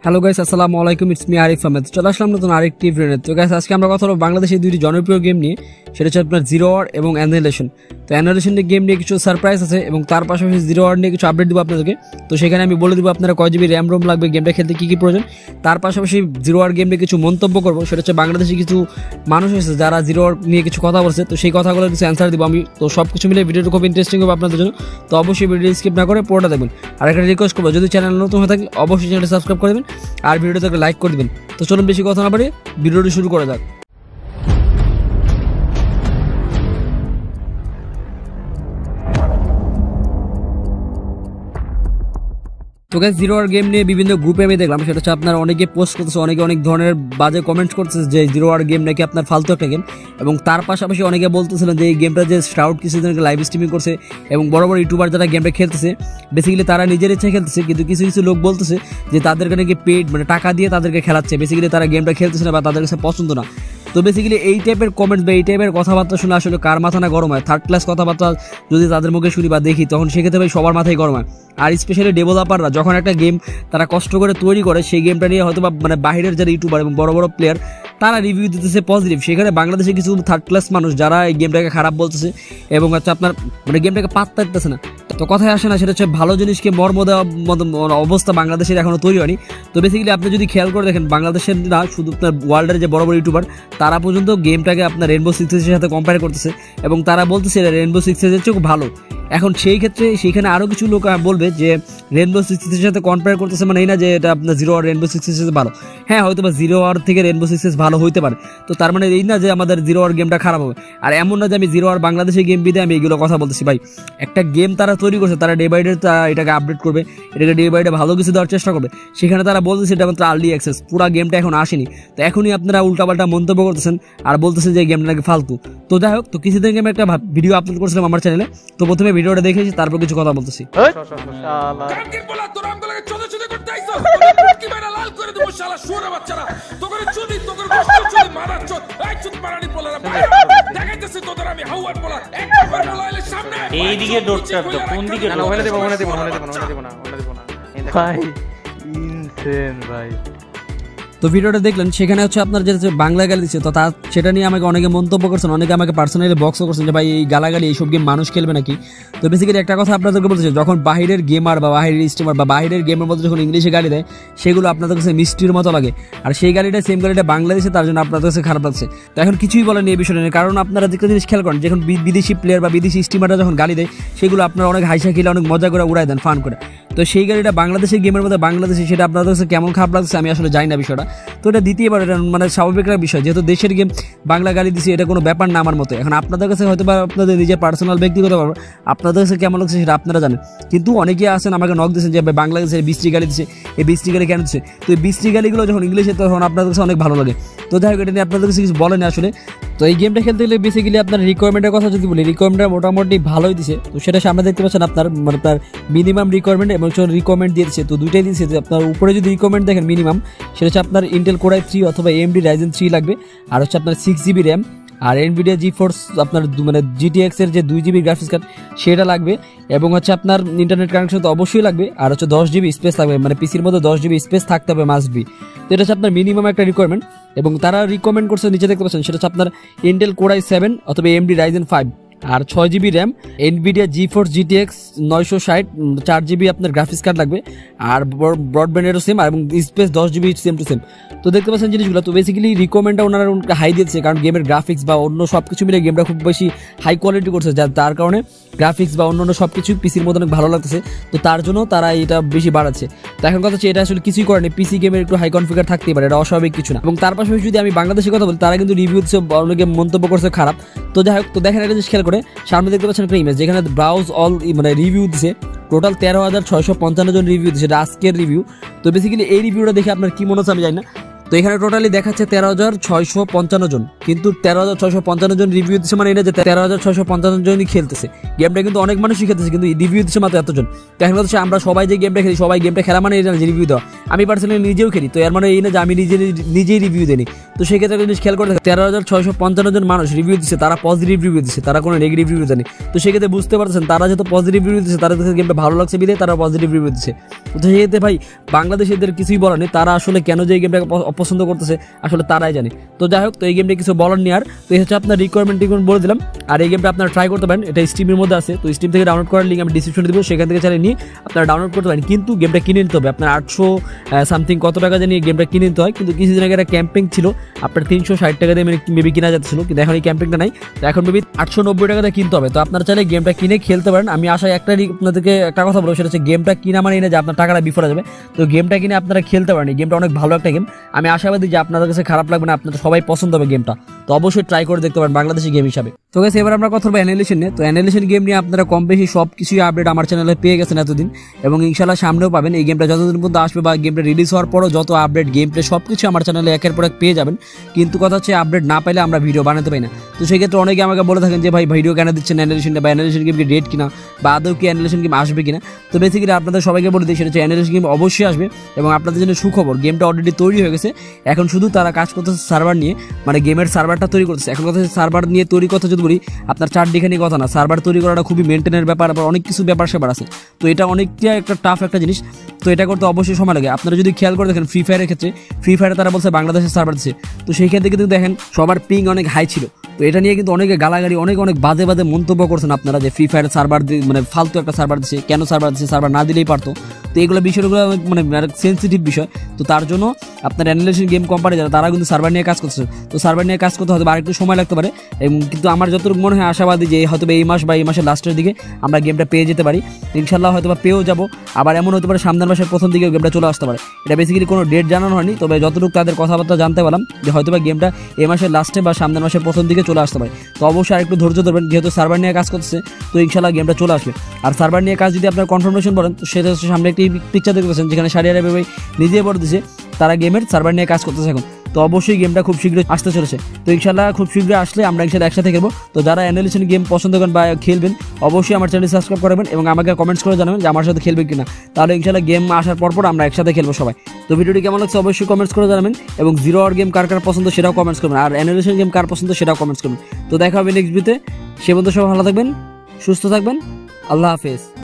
Hello guys, আসসালামু আলাইকুম। It's me Arif Ahmed. চলে আসলাম নতুন আরেকটি ভিডিও। তো গাইস, আজকে আমরা কথা বলবো বাংলাদেশের দুইটি জনপ্রিয় গেম নিয়ে। সেটা হচ্ছে আপনার জিরো ওয়ার এবং অ্যানিহিলেশন। তো অ্যানিহিলেশনের গেম নিয়ে কিছু সারপ্রাইজ আছে এবং তার পাশাপাশি জিরো ওয়ার নিয়ে কিছু আপডেট দেবো আপনাদেরকে। তো সেখানে আমি বলে দেবো আপনারা কয় জিবি র্যাম রোম লাগবে, গেমটা খেলতে কী কী প্রয়োজন। তার পাশাপাশি জিরো ওয়ার গেম নিয়ে কিছু মন্তব্য করবো। সেটা হচ্ছে বাংলাদেশে কিছু মানুষ এসেছে যারা জিরো ওয়ার নিয়ে কিছু কথা বলছে, তো সেই কথাগুলোর কিছু অ্যান্সার দিব আমি। তো সব কিছু মিলে ভিডিওটা খুব ইন্টারেস্টিং হবে আপনাদের জন্য। তো অবশ্যই ভিডিও স্কিপ না করে পুরোটা দেখবেন। আর একটা রিকোয়েস্ট করবো, যদি চ্যানেল নতুন হয়ে থাকে অবশ্যই চ্যানেলটা সাবস্ক্রাইব করে দেবেন আর ভিডিওটাকে লাইক করে দিবেন। তো চলুন বেশি কথা না বাড়িয়ে ভিডিওটি শুরু করা যাক। তো গাইস, জিরো ওয়ার গেম নিয়ে বিভিন্ন গ্রুপে আমি দেখলাম, সেটা হচ্ছে আপনার অনেকে পোস্ট করতেছে, অনেকে অনেক ধরনের বাজে কমেন্টস করতেছে যে জিরো ওয়ার গেম নাকি আপনার ফালতু একটা গেম। এবং তার পাশাপাশি অনেকে বলতেছিলেন যে এই গেমটা যে স্ট্রাউড কিছুদিন আগে লাইভ স্ট্রিমিং করছে এবং বড় বড় ইউটিউবার যারা গেমটা খেলতেছে বেসিক্যালি তারা নিজের ইচ্ছা খেলতেছে, কিন্তু কিছু কিছু লোক বলতেছে যে তাদেরকে নাকি পেড মানে টাকা দিয়ে তাদেরকে খেলাচ্ছে, বেসিক্যালি তারা গেমটা খেলতেছে না বা তাদের কাছে পছন্দ না। তো বেসিক্যালি এই টাইপের কমেন্টস বা এই টাইপের কথাবার্তা শুনে আসলে কার মাথা না গরম হয়। থার্ড ক্লাস কথাবার্তা যদি তাদের মুখে শুনি বা দেখি, তখন সেক্ষেত্রে ভাই সবার মাথায় গরম হয়। আর স্পেশালি ডেভেলপাররা যখন একটা গেম তারা কষ্ট করে তৈরি করে, সেই গেমটা নিয়ে হয়তো বা মানে বাইরের যারা ইউটিউবার এবং বড় বড় প্লেয়ার তারা রিভিউ দিতেছে পজিটিভ, সেখানে বাংলাদেশে কিছু থার্ড ক্লাস মানুষ যারা এই গেমটাকে খারাপ বলতেছে এবং হচ্ছে আপনার মানে গেমটাকে পাত্তা দিতেছে না। তো কথায় আসে না, সেটা হচ্ছে ভালো জিনিসকে মর্ম দেওয়ার মতো অবস্থা বাংলাদেশের এখনো তৈরি হয়নি। তো বেসিক্যালি আপনি যদি খেয়াল করে দেখেন, বাংলাদেশের না শুধু আপনার ওয়ার্ল্ডের যে বড় বড় ইউটিউবার তারা পর্যন্ত গেমটাকে আপনার রেনবো সিক্সের সাথে কম্পেয়ার করতেছে এবং তারা বলতেছে রেনবো সিক্সের চেয়ে খুব ভালো। এখন সেই ক্ষেত্রে সেখানে আরও কিছু লোক বলবে যে রেনবো সিক্সের সাথে কম্পেয়ার করতেছে, মানে এই না যে এটা আপনার জিরো ওয়ার রেনবো সিক্সের সাথে ভালো। হ্যাঁ, হয়তো বা জিরো ওয়ার থেকে রেনবো সিক্সেস ভালো হইতে পারে। তো তার মানে এই না যে আমাদের জিরো ওয়ার গেমটা খারাপ হবে। আর এমন না যে আমি জিরো ওয়ার বাংলাদেশে গেম বিদে আমি এগুলো কথা বলতেছি। ভাই, একটা গেম তারা তৈরি করছে, তারা ডে বাই ডে এটাকে আপডেট করবে, এটাকে ডে বাই ডে ভালো কিছু দেওয়ার চেষ্টা করবে। সেখানে তারা বলতেছে এটা মাত্র আর্লি অ্যাক্সেস, পুরো গেমটা এখন আসেনি। তো এখনই আপনারা উল্টাপাল্টা মন্তব্য করতেছেন আর বলতেছেন যে গেমটা নাকি ফালতু। তো যাই হোক, তো কিছুদিন আমি একটা ভিডিও আপলোড করেছিলাম আমার চ্যানেলে। তো প্রথমে ভিডিওটা দেখেছি, তারপর কিছু কথা বলতেছি। এইদিকে ডোরটা তো কোন দিকে? না ওখানে দেব না ভাই, ইনসেন ভাই। তো ভিডিওটা দেখলেন, সেখানে হচ্ছে আপনার যে বাংলা গালি দিচ্ছে, তো সেটা নিয়ে আমাকে অনেকে মন্তব্য করছেন, অনেকে আমাকে পার্সোনালি বক্সও করছেন যে ভাই এই গালাগালি এইসব গেম মানুষ খেলবে নাকি। তো বেসিক্যালি একটা কথা আপনাদেরকে বলতেছে, যখন বাহিরের গেমার বা বাহিরের স্ট্রিমার বা বাহিরের গেমের মধ্যে যখন ইংলিশে গালি দেয়, সেগুলো আপনাদের কাছে মিষ্টির মতো লাগে। আর সেই গালিটা সেম গালিটা বাংলাদেশে, তার জন্য আপনাদের কাছে খারাপ লাগছে। তো এখন কিছুই বলেন এই বিষয়টা নিয়ে, কারণ আপনারা একটা জিনিস খেয়াল করেন, যখন বিদেশি প্লেয়ার বা বিদেশি স্ট্রিমাররা যখন গালি দেয়, সেগুলো আপনারা অনেক হাইসা খেলে অনেক মজা করে উড়াই দেন, ফান করে। তো সেই গালিটা বাংলাদেশের গেমের মধ্যে বাংলাদেশে, সেটা আপনাদের কাছে কেমন খারাপ লাগছে আমি আসলে জানি না বিষয়টা। তো এটা দ্বিতীয়বার, এটা মানে স্বাভাবিক একটা বিষয়, যেহেতু দেশের গেম বাংলা গালি দিছি, এটা কোনো ব্যাপার না আমার মতে। এখন আপনাদের কাছে হয়তো বা আপনাদের নিজের পার্সোনাল ব্যক্তিগত ব্যাপার, আপনাদের কাছে কেমন লাগছে সেটা আপনারা জানেন। কিন্তু অনেকে আছেন আমাকে নক দিয়েছেন যে বাংলাদেশে বৃষ্টি গালি দিচ্ছে, এই বৃষ্টি গালি কেন দিচ্ছে। তো এই বৃষ্টি গালিগুলো যখন ইংলিশে, তখন আপনাদের কাছে অনেক ভালো লাগে। তো যাই হোক, এটা নিয়ে আপনাদের কাছে কিছু বলেন আসলে। তো এই গেমটা খেলতে গেলে বেসিক্যালি আপনার রিকোয়ারমেন্টের কথা যদি বলি, রিকোয়ারমেন্টটা মোটামুটি ভালোই দিছে। তো সেটা সামনে দেখতে পাচ্ছেন আপনার, মানে আপনার মিনিমাম রিকোয়ারমেন্ট এবং রিকমেন্ড দিয়েছে। তো দুইটাই দিয়েছে। আপনার উপরে যদি রিকমেন্ড দেখেন মিনিমাম, সেটা হচ্ছে আপনার ইন্টেল কোর i3 অথবা AMD Ryzen 3 লাগবে, আর হচ্ছে আপনার 6GB র্যাম, আর NVIDIA GeForce আপনার মানে GTX এর যে 2GB গ্রাফিক্স কার্ড সেটা লাগবে, এবং হচ্ছে আপনার ইন্টারনেট কানেকশন তো অবশ্যই লাগবে, আর হচ্ছে 10GB স্পেস লাগবে, মানে পিসির মধ্যে 10GB স্পেস থাকতে হবে, মাস্ট বি। তো এটা হচ্ছে আপনার মিনিমাম একটা রিকোয়ারমেন্ট। এবং তারা রিকমেন্ড করছে, নিচে দেখতে পাচ্ছেন, সেটা হচ্ছে আপনার ইন্টেল কোর i7 অথবা AMD Ryzen 5 আর 6GB RAM, NVIDIA GeForce GTX 960 4GB আপনার গ্রাফিক্স কার্ড লাগবে, আর ব্রডব্যান্ডেরও সেম, এবং space 10GB same to same. তো দেখতে পাচ্ছেন জিনিসগুলো। তো বেসিক্যালি রিকমেন্ডটা ওনারা হাই দিয়েছে, কারণ গেমের গ্রাফিক্স বা অন্য সব কিছু মিলে গেমটা খুব বেশি হাই কোয়ালিটি করছে, তার কারণে গ্রাফিক্স বা অন্য সব কিছু পিসির মধ্যে অনেক ভালো লাগতেছে। তো তার জন্য তারা এটা বেশি বাড়াচ্ছে। তো এখন কথা হচ্ছে, এটা আসলে কিছুই করেনি, পিসি গেমের একটু হাই কনফিগার থাকতেই পারে, এটা অস্বাভাবিক কিছু না। এবং তার পাশাপাশি যদি আমি বাংলাদেশের কথা বলি, তারা কিন্তু রিভিউ দিচ্ছে, অনেকে মন্তব্য করছে খারাপ। তো যাই হোক, তো দেখেন একটা জিনিস খেয়াল করে, সামনে দেখতে পাচ্ছেন একটা ইমেজ, যেখানে ব্রাউজ অল মানে রিভিউ দিছে, টোটাল 13,655 জন রিভিউ দিচ্ছে, এটা আজকের রিভিউ। তো বেসিক্যালি এই রিভিউটা দেখে আপনার কি মনে হচ্ছে আমি জানি না। তো এখানে টোটালি দেখাচ্ছে 13,655 জন, কিন্তু 13,655 জন রিভিউ দিচ্ছে, মানে এটা যে 13,655 জনই খেলতেছে গেমটা, কিন্তু অনেক মানুষই খেলতেছে, কিন্তু রিভিউ দিচ্ছে মাত্র এতজন। এখন হচ্ছে আমরা সবাই যে গেমটা খেলি, সবাই গেমটা খেলা মানে এটা রিভিউ দেওয়া। আমি পার্সোনালি নিজেও খেলি, তো এর মানে এই না যে আমি নিজেই রিভিউ দিই। তো সেক্ষেত্রে একটা জিনিস খেয়াল করে দেখো, 13,655 জন মানুষ রিভিউ দিচ্ছে, তারা পজিটিভ রিভিউ দিচ্ছে, তারা কোনো নেগেটিভ রিভিউ দেয়নি। তো সেক্ষেত্রে বুঝতে পারছেন তারা যেহেতু পজিটিভ রিভিউ দিচ্ছে, তাদের কাছে গেমটা ভালো লাগছে বিধে তারা পজিটিভ রিভিউ দিচ্ছে। তো সেক্ষেত্রে ভাই বাংলাদেশ এদের কিছুই বলার নেই, তারা আসলে কেন যে এই গেমটাকে অপছন্দ করতেছে আসলে তারাই জানে। তো যাই হোক, তো এই গেমটা কিছু বলার নেই। আর তো এই হচ্ছে আপনার রিকোয়ারমেন্ট বলে দিলাম। আর এই গেমটা আপনারা ট্রাই করতে পারেন, এটা স্টিমের মধ্যে আছে। তো স্টিম থেকে ডাউনলোড করার লিঙ্ক আমি ডিসক্রিপশনে দিব, সেখান থেকে চালিয়ে নিয়ে আপনারা ডাউনলোড করতে পারেন। কিন্তু গেমটা কিনে নিতে হবে আপনার 800 সামথিং কত টাকা জানিয়ে গেমটা কিনে নিতে হয়। কিন্তু কিছুদিন আগে একটা ক্যাম্পিং ছিল, আপনার 360 টাকা দিয়ে মেবি কিনা যাচ্ছিল, কিন্তু এখন এই ক্যাম্পিংটা নাই। তো এখন মেবি 890 টাকা দিয়ে কিনতে হবে। তো আপনারা চাইলে গেমটা কিনে খেলতে পারেন। আমি আশা আপনাদেরকে একটা কথা বলবো, সেটা হচ্ছে গেমটা কিনা মানে না যে আপনার টাকাটা বিফলে যাবে। তো গেমটা কিনে আপনারা খেলতে পারেন, গেমটা অনেক ভালো একটা গেম। আমি আশাবাদী যে আপনাদের কাছে খারাপ লাগবে না, আপনাদের সবাই পছন্দ হবে গেমটা। তো অবশ্যই ট্রাই করে দেখতে পারেন বাংলাদেশি গেম হিসাবে। তো গাইস, এবার আমরা কথা বলবো অ্যানিলেশন নিয়ে। তো অ্যানিলেশন গেম নিয়ে আপনারা কম বেশি সব কিছুই আপডেট আমার চ্যানেলে পেয়ে গেছেন এতদিন, এবং ইনশাল্লাহ সামনেও পাবেন। এই গেমটা যতদিন পর্যন্ত আসবে বা গেমটা রিলিজ হওয়ার পরও যত আপডেট গেম প্লে সব কিছু আমার চ্যানেলে একের পর এক পেয়ে যাবেন। কিন্তু কথা হচ্ছে আপডেট না পাইলে আমরা ভিডিও বানাতে পারি না। তো সেক্ষেত্রে অনেকে আমাকে বলে থাকেন যে ভাই ভিডিও কেন দিচ্ছেন অ্যানিলেশনটা, বা অ্যানিলেশন গেম কি ডেট কিনা, বা আদৌ কি অ্যানিলেশন গেম আসবে কিনা। তো বেসিক্যালি আপনাদের সবাইকে বলে দিই, সেটা হচ্ছে অ্যানিলেশন গেম অবশ্যই আসবে। এবং আপনাদের জন্য সুখবর, গেমটা অলরেডি তৈরি হয়ে গেছে। এখন শুধু তারা কাজ করতেছে সার্ভার নিয়ে, মানে গেমের সার্ভারটা তৈরি করতেছে। এখন কথা হচ্ছে সার্ভার নিয়ে তৈরি কথা যদি বলি, আপনার 4 ডিখানি কথা না, সার্ভার তৈরি করাটা খুবই মেনটেনের ব্যাপার, আবার অনেক কিছু ব্যাপার সেবার আছে। তো এটা অনেকটা একটা টাফ একটা জিনিস। তো এটা করতে অবশ্যই সময় লাগে। আপনারা যদি খেয়াল করে দেখেন ফ্রি ফায়ারের ক্ষেত্রে, ফ্রি ফায়ারে তারা বলছে বাংলাদেশের সার্ভার দিচ্ছে, তো সেই ক্ষেত্রে কিন্তু দেখেন সবার পিং অনেক হাই ছিল। তো এটা নিয়ে কিন্তু অনেকে গালাগালি অনেক বাজে মন্তব্য করছেন আপনারা, যে ফ্রি ফায়ারের সার্ভার মানে ফালতু একটা সার্ভার দিচ্ছে, কেন সার্ভার দিচ্ছে, সার্ভার না দিলেই পারতো। তো এইগুলো বিষয়গুলো মানে সেন্সিটিভ বিষয়। তো তার জন্য আপনার অ্যানিলেশন গেম কোম্পানি যারা, তারা কিন্তু সার্ভার নিয়ে কাজ করছে। তো সার্ভার নিয়ে কাজ করতে হয়তো আরেকটু সময় লাগতে পারে, এবং কিন্তু আমার যতটুকু মনে হয় আশাবাদী যে হয়তো এই মাস বা এই মাসের লাস্টের দিকে আমরা গেমটা পেয়ে যেতে পারি। ইনশাল্লাহ হয়তো বা পেয়েও যাবো। আবার এমন হতে পারে সামনের মাসের প্রথম দিকে গেমটা চলে আসতে পারে। এটা বেসিক্যালি কোনো ডেট জানানো হয়নি, তবে যতটুকু তাদের কথাবার্তা জানতে পারলাম যে হয়তো বা গেমটা এই মাসের লাস্টে বা সামনের মাসের প্রথম দিকে চলে আসতে পারে। তো অবশ্যই আরেকটু ধৈর্য ধরবেন, যেহেতু সার্ভার নিয়ে কাজ করতেছে। তো ইনশাল্লাহ গেমটা চলে আসবে। আর সার্ভার নিয়ে কাজ যদি আপনার কনফার্মেশন বলেন, তো সেটা হচ্ছে সামনে একটি পিকচার দেখতে পাচ্ছেন, যেখানে শারিয়ারা ভাই নিজে বলে দিচ্ছে তারা গেমের সার্ভার নিয়ে কাজ করতেছে এখন। তো অবশ্যই গেমটা খুব শীঘ্রই আসতে চলেছে। তো ইনশাল্লাহ খুব শীঘ্রই আসলে আমরা ইনশাল্লাহ একসাথে খেলবো। তো যারা অ্যানিলেশন গেম পছন্দ করেন বা খেলবেন, অবশ্যই আমার চ্যানেল সাবস্ক্রাইব করবেন এবং আমাকে কমেন্টস করে জানাবেন যে আমার সাথে খেলবেন কিনা। তাহলে ইনশাল্লাহ গেম আসার পর আমরা একসাথে খেলবো সবাই। তো ভিডিওটি কেমন লাগছে অবশ্যই কমেন্টস করে জানাবেন, এবং জিরো আওয়ার গেম কার পছন্দ সেটাও কমেন্টস করবেন, আর অ্যানিলেশন গেম কার পছন্দ সেটাও কমেন্টস করবেন। তো দেখা হবে নেক্সট ভিডিওতে। সে পর্যন্ত সবাই ভালো থাকবেন, সুস্থ থাকবেন। আল্লাহ হাফেজ।